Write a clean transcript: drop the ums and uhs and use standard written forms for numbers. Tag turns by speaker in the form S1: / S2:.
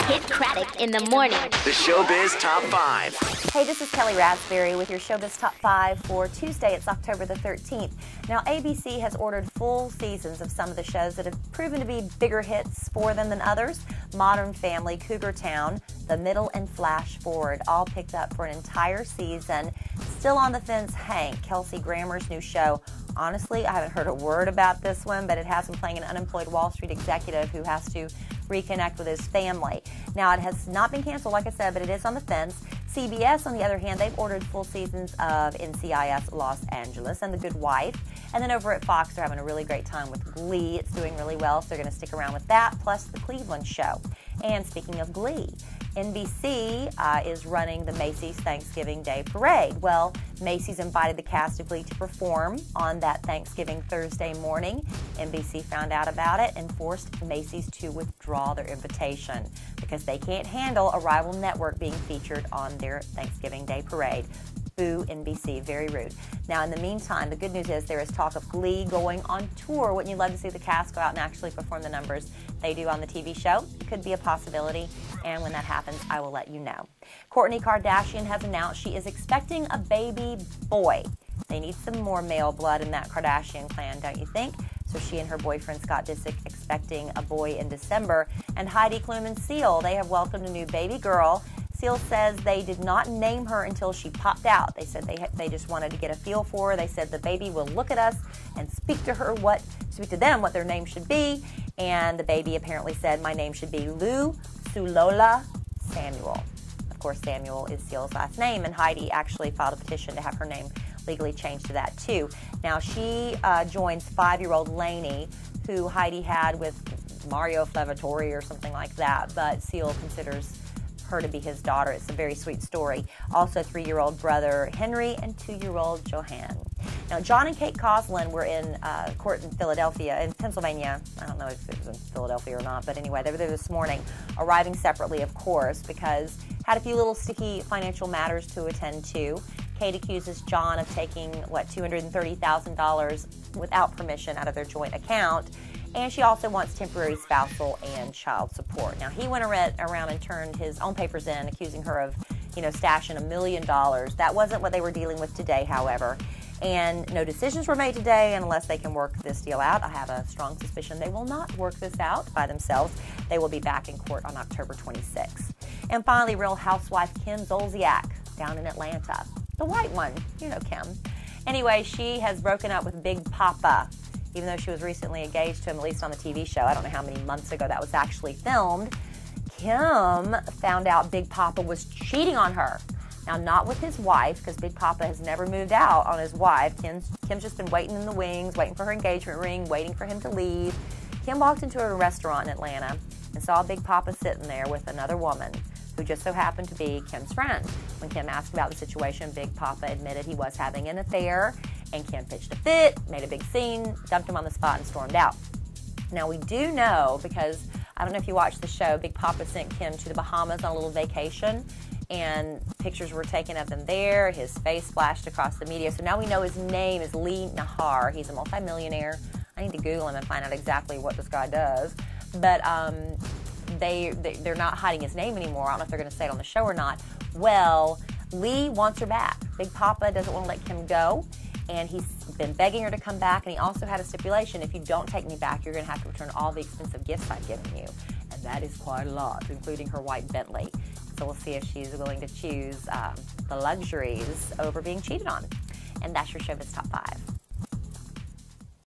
S1: Kidd Kraddick in the morning.
S2: The Showbiz Top 5.
S3: Hey, this is Kellie Rasberry with your Showbiz Top 5 for Tuesday. It's October the 13th. Now, ABC has ordered full seasons of some of the shows that have proven to be bigger hits for them than others. Modern Family, Cougar Town, The Middle, and Flash Forward all picked up for an entire season. Still on the fence, Hank, Kelsey Grammer's new show. Honestly, I haven't heard a word about this one, but it has him playing an unemployed Wall Street executive who has to reconnect with his family. Now, it has not been canceled, like I said, but it is on the fence. CBS, on the other hand, they've ordered full seasons of NCIS Los Angeles and The Good Wife. And then over at Fox, they're having a really great time with Glee. It's doing really well, so they're going to stick around with that, plus The Cleveland Show. And speaking of Glee, NBC is running the Macy's Thanksgiving Day Parade. Well, Macy's invited the cast of Glee to perform on that Thanksgiving Thursday morning. NBC found out about it and forced Macy's to withdraw their invitation because they can't handle a rival network being featured on their Thanksgiving Day Parade. Boo, NBC, very rude. Now, in the meantime, the good news is there is talk of Glee going on tour. Wouldn't you love to see the cast go out and actually perform the numbers they do on the TV show? It could be a possibility, and when that happens, I will let you know. Kourtney Kardashian has announced she is expecting a baby boy. They need some more male blood in that Kardashian clan, don't you think? So she and her boyfriend Scott Disick expecting a boy in December. And Heidi Klum and Seal, they have welcomed a new baby girl. Seal says they did not name her until she popped out. They said they just wanted to get a feel for her. They said the baby will look at us and speak to them what their name should be. And the baby apparently said, my name should be Lou Sulola Samuel. Of course, Samuel is Seal's last name, and Heidi actually filed a petition to have her name legally changed to that too. Now she joins 5-year-old Lainey, who Heidi had with Mario Flavatori or something like that, but Seal considers her to be his daughter. It's a very sweet story. Also, 3-year-old brother Henry and 2-year-old Johan. Now, John and Kate Coslin were in court in Pennsylvania. I don't know if it was in Philadelphia or not, but anyway, they were there this morning, arriving separately, of course, because had a few little sticky financial matters to attend to. Kate accuses John of taking, $230,000 without permission out of their joint account. And she also wants temporary spousal and child support. Now, he went around and turned his own papers in, accusing her of, stashing $1 million. That wasn't what they were dealing with today, however. And no decisions were made today unless they can work this deal out. I have a strong suspicion they will not work this out by themselves. They will be back in court on October 26th. And finally, Real Housewife Kim Zolciak down in Atlanta. The white one, you know Kim. Anyway, she has broken up with Big Papa, even though she was recently engaged to him, at least on the TV show. I don't know how many months ago that was actually filmed. Kim found out Big Papa was cheating on her. Now, not with his wife, because Big Papa has never moved out on his wife. Kim's just been waiting in the wings, waiting for her engagement ring, waiting for him to leave. Kim walked into a restaurant in Atlanta and saw Big Papa sitting there with another woman who just so happened to be Kim's friend. When Kim asked about the situation, Big Papa admitted he was having an affair, and Kim pitched a fit, made a big scene, dumped him on the spot, and stormed out. Now, we do know, because I don't know if you watched the show, Big Papa sent Kim to the Bahamas on a little vacation, and pictures were taken of them there. His face splashed across the media. So now we know his name is Lee Nahar. He's a multimillionaire. I need to Google him and find out exactly what this guy does. But they're not hiding his name anymore. I don't know if they're going to say it on the show or not. Well, Lee wants her back. Big Papa doesn't want to let Kim go, and he's been begging her to come back, and he also had a stipulation: if you don't take me back, you're going to have to return all the expensive gifts I've given you. And that is quite a lot, including her white Bentley. So we'll see if she's willing to choose the luxuries over being cheated on. And that's your Showbiz Top 5.